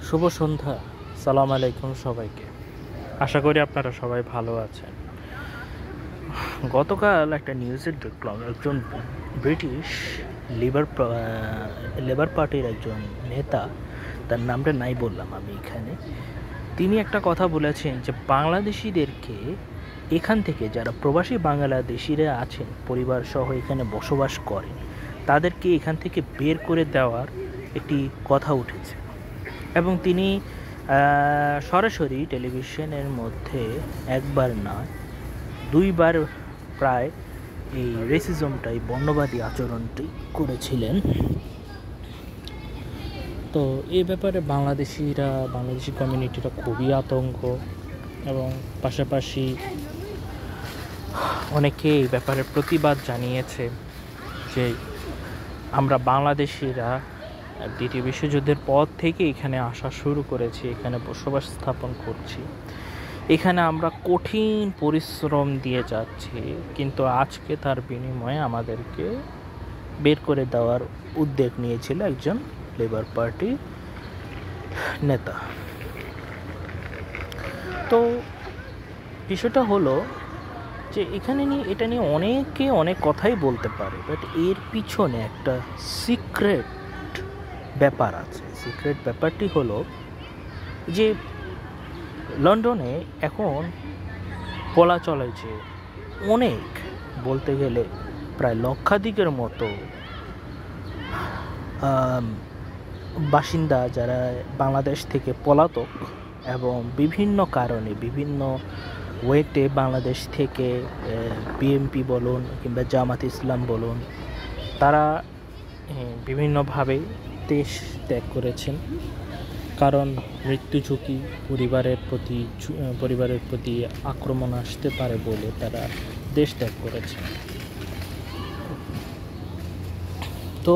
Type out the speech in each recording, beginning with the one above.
শুভ সন্ধ্যা। সালাম আলাইকুম সবাইকে। আশা করি আপনারা সবাই ভালো আছেন। গতকাল একটা নিউজে দেখলাম একজন ব্রিটিশ লেবার পার্টির একজন নেতা, তার নামটা নাই বললাম আমি এখানে, তিনি একটা কথা বলেছেন যে বাংলাদেশিদেরকে এখান থেকে, যারা প্রবাসী বাংলাদেশিরা আছেন পরিবার সহ এখানে বসবাস করেন, তাদেরকে এখান থেকে বের করে দেওয়ার একটি কথা উঠেছে। এবং তিনি সরাসরি টেলিভিশনের মধ্যে একবার না দুইবার প্রায় এই রেসিজমটাই, বর্ণবাদী আচরণটি করেছিলেন। তো এই ব্যাপারে বাংলাদেশি কমিউনিটিরা খুবই আতঙ্ক, এবং পাশাপাশি অনেকে এই ব্যাপারে প্রতিবাদ জানিয়েছে যে আমরা বাংলাদেশিরা দ্বিতীয় বিশ্বযুদ্ধের পর থেকে এখানে আসা শুরু করেছি, এখানে বসবাস স্থাপন করছি, এখানে আমরা কঠিন পরিশ্রম দিয়ে যাচ্ছি, কিন্তু আজকে তার বিনিময়ে আমাদেরকে বের করে দেওয়ার উদ্যোগ নিয়েছিল একজন লেবার পার্টি নেতা। তো বিষয়টা হলো যে এখানে এটা নিয়ে অনেকে অনেক কথাই বলতে পারে, বাট এর পিছনে একটা সিক্রেট ব্যাপার আছে। সিক্রেট ব্যাপারটি হলো যে লন্ডনে এখন বলা চলে যে অনেক, বলতে গেলে প্রায় লক্ষাধিকের মতো বাসিন্দা যারা বাংলাদেশ থেকে পলাতক এবং বিভিন্ন কারণে, বিভিন্ন ওয়েতে বাংলাদেশ থেকে বিএনপি বলুন কিংবা জামাত ইসলাম বলুন, তারা বিভিন্নভাবে দেশ ত্যাগ করেছেন। কারণ মৃত্যু ঝুঁকি, পরিবারের প্রতি আক্রমণ আসতে পারে বলে তারা দেশ ত্যাগ করেছেন। তো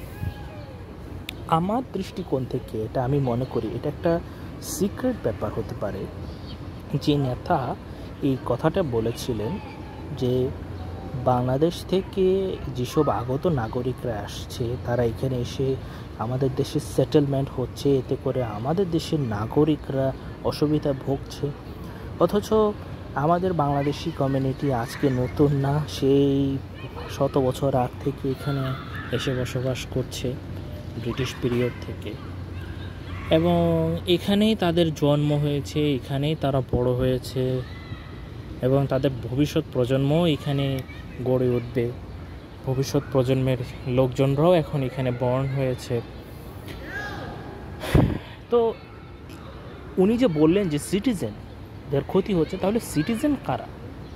আমার দৃষ্টিকোণ থেকে এটা আমি মনে করি এটা একটা সিক্রেট ব্যাপার হতে পারে। যে নেতা এই কথাটা বলেছিলেন যে বাংলাদেশ থেকে যেসব আগত নাগরিকরা আসছে, তারা এখানে এসে আমাদের দেশে সেটেলমেন্ট হচ্ছে, এতে করে আমাদের দেশের নাগরিকরা অসুবিধা ভুগছে, অথচ আমাদের বাংলাদেশি কমিউনিটি আজকে নতুন না, সেই শত বছর আগ থেকে এখানে এসে বসবাস করছে, ব্রিটিশ পিরিয়ড থেকে, এবং এখানেই তাদের জন্ম হয়েছে, এখানেই তারা বড় হয়েছে, এবং তাদের ভবিষ্যৎ প্রজন্ম এখানে গড়ে উঠবে। ভবিষ্যৎ প্রজন্মের লোকজনরাও এখন এখানে বর্ন হয়েছে। তো উনি যে বললেন যে সিটিজেনদের ক্ষতি হচ্ছে, তাহলে সিটিজেন কারা?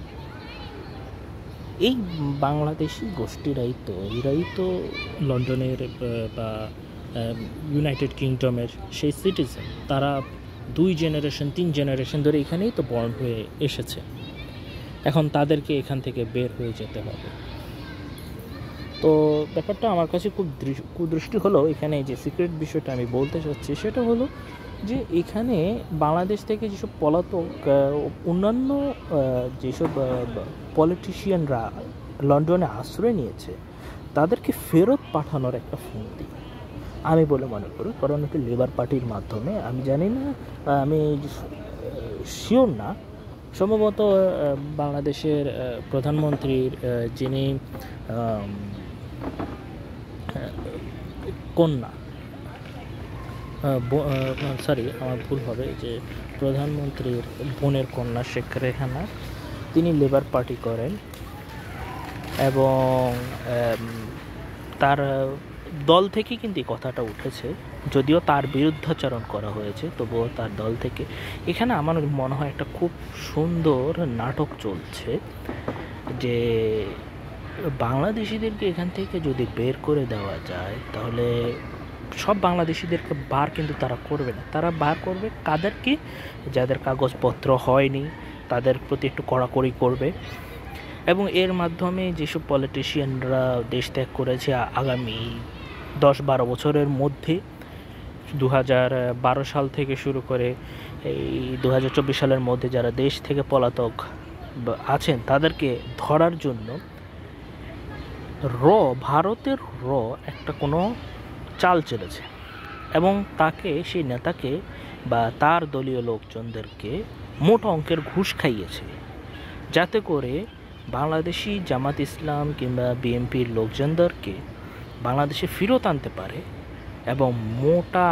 এই বাংলাদেশি গোষ্ঠীরাই তো, এরাই তো লন্ডনের বা ইউনাইটেড কিংডমের সেই সিটিজেন। তারা 2 জেনারেশন 3 জেনারেশন ধরে এখানেই তো বর্ন হয়ে এসেছে। এখন তাদেরকে এখান থেকে বের হয়ে যেতে হবে। তো ব্যাপারটা আমার কাছে খুব কুদৃষ্টি হলো। এখানে যে সিক্রেট বিষয়টা আমি বলতে চাচ্ছি সেটা হলো যে এখানে বাংলাদেশ থেকে যেসব পলাতক, অন্যান্য যেসব পলিটিশিয়ানরা লন্ডনে আশ্রয় নিয়েছে, তাদেরকে ফেরত পাঠানোর একটা ফন্দি আমি বলে মনে করি। কারণ এটা লেবার পার্টির মাধ্যমে, আমি জানি না, আমি শিওর না, সম্ভবত বাংলাদেশের প্রধানমন্ত্রীর যিনি কন্যা, সরি আমার ভুল হবে, যে প্রধানমন্ত্রীর বোনের কন্যা শেখ রেহানা, তিনি লেবার পার্টি করেন, এবং তার দল থেকে কিন্তু এই কথাটা উঠেছে, যদিও তার বিরুদ্ধাচরণ করা হয়েছে, তবুও তার দল থেকে। এখানে আমার মনে হয় একটা খুব সুন্দর নাটক চলছে, যে বাংলাদেশিদেরকে এখান থেকে যদি বের করে দেওয়া যায়, তাহলে সব বাংলাদেশিদেরকে বার কিন্তু তারা করবে না। তারা বার করবে কাদেরকে? যাদের কাগজপত্র হয়নি, তাদের প্রতি একটু কড়াকড়ি করবে, এবং এর মাধ্যমে যেসব পলিটিশিয়ানরা দেশ ত্যাগ করেছে আগামী 10-12 বছরের মধ্যে, 2012 সাল থেকে শুরু করে এই 2024 সালের মধ্যে যারা দেশ থেকে পলাতক আছেন, তাদেরকে ধরার জন্য ভারতের একটা কোনো চাল চলেছে। এবং সেই নেতাকে বা তার দলীয় লোকজনদেরকে মোটা অঙ্কের ঘুষ খাইয়েছে, যাতে করে বাংলাদেশি জামাত ইসলাম কিংবা বিএনপির লোকজনদেরকে বাংলাদেশে ফেরত আনতে পারে এবং মোটা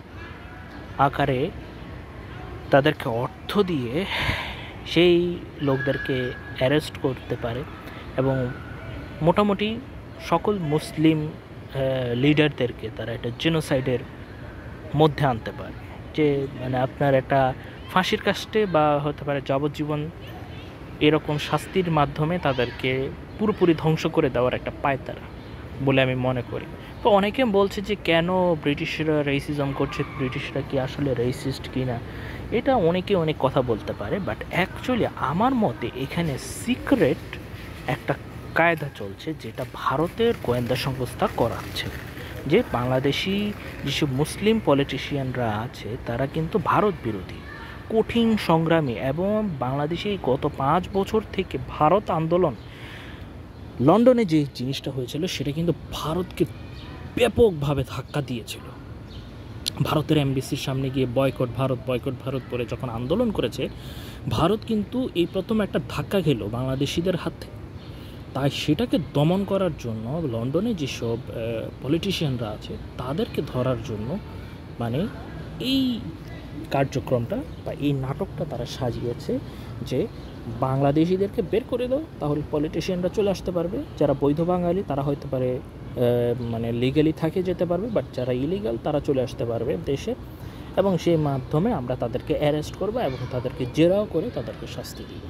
আকারে তাদেরকে অর্থ দিয়ে সেই লোকদেরকে অ্যারেস্ট করতে পারে এবং মোটামুটি সকল মুসলিম লিডারদেরকে তারা একটা জেনোসাইডের মধ্যে আনতে পারে, যে মানে আপনার একটা ফাঁসির কাস্টে বা হতে পারে যাবজ্জীবন এরকম শাস্তির মাধ্যমে তাদেরকে পুরোপুরি ধ্বংস করে দেওয়ার একটা পায়তারা বলে আমি মনে করি। তো অনেকে বলছে যে কেন ব্রিটিশরা রেসিজম করছে, ব্রিটিশরা কি আসলে রেসিস্ট কি না, এটা অনেকে অনেক কথা বলতে পারে, বাট অ্যাকচুয়ালি আমার মতে এখানে সিক্রেট একটা কায়দা চলছে যেটা ভারতের গোয়েন্দা সংস্থা করাচ্ছে, যে বাংলাদেশি যেসব মুসলিম পলিটিশিয়ানরা আছে তারা কিন্তু ভারত বিরোধী, কঠিন সংগ্রামী, এবং বাংলাদেশে গত 5 বছর থেকে ভারত আন্দোলন, লন্ডনে যে জিনিসটা হয়েছিল সেটা কিন্তু ভারতকে ব্যাপকভাবে ধাক্কা দিয়েছিল। ভারতের এমবিসির সামনে গিয়ে বয়কট ভারত করে যখন আন্দোলন করেছে, ভারত কিন্তু এই প্রথম একটা ধাক্কা খেল বাংলাদেশিদের হাতে। তাই সেটাকে দমন করার জন্য লন্ডনে যেসব পলিটিশিয়ানরা আছে তাদেরকে ধরার জন্য মানে এই কার্যক্রমটা বা এই নাটকটা তারা সাজিয়েছে, যে বাংলাদেশিদেরকে বের করে দাও, তাহলে পলিটিশিয়ানরা চলে আসতে পারবে, যারা বৈধ বাঙালি তারা হয়তো পারে মানে লিগালি থাকে যেতে পারবে, বাট যারা ইলিগাল তারা চলে আসতে পারবে দেশে, এবং সেই মাধ্যমে আমরা তাদেরকে অ্যারেস্ট করবো এবং তাদেরকে জেরাও করে তাদেরকে শাস্তি দিব।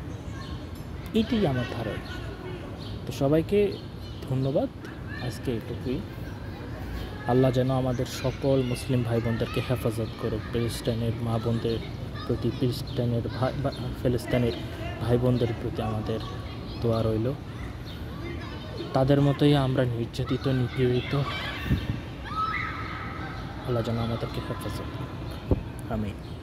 এটাই আমার ধারণা। তো সবাইকে ধন্যবাদ, আজকে এটুকুই। আল্লাহ যেন আমাদের সকল মুসলিম ভাই বোনদেরকে হেফাজত করুক, ফিলিস্তিনের মা বোনদের প্রতি, ফিলিস্তিনের ভাই বোনদের প্রতি আমাদের দোয়া রইল। তাদের মতোই আমরা নির্যাতিত, নিপীড়িত, আল্লাহ যেন আমাদেরকে হেফাজত করুক। আমিন।